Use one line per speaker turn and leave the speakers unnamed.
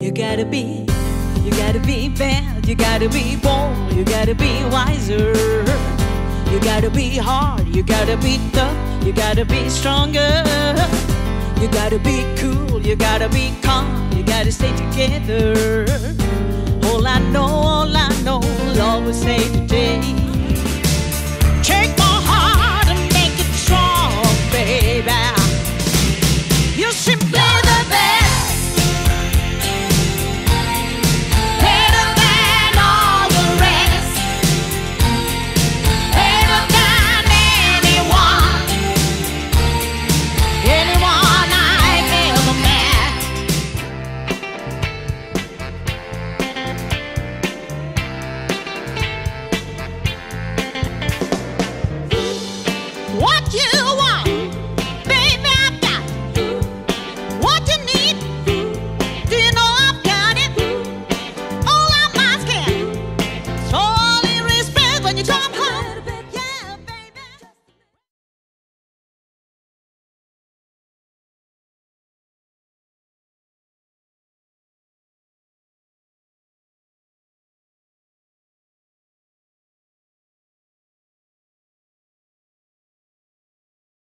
You gotta be bad, you gotta be bold, you gotta be wiser. You gotta be hard, you gotta be tough, you gotta be stronger. You gotta be cool, you gotta be calm, you gotta stay together. All I know, Lord will save the day. Check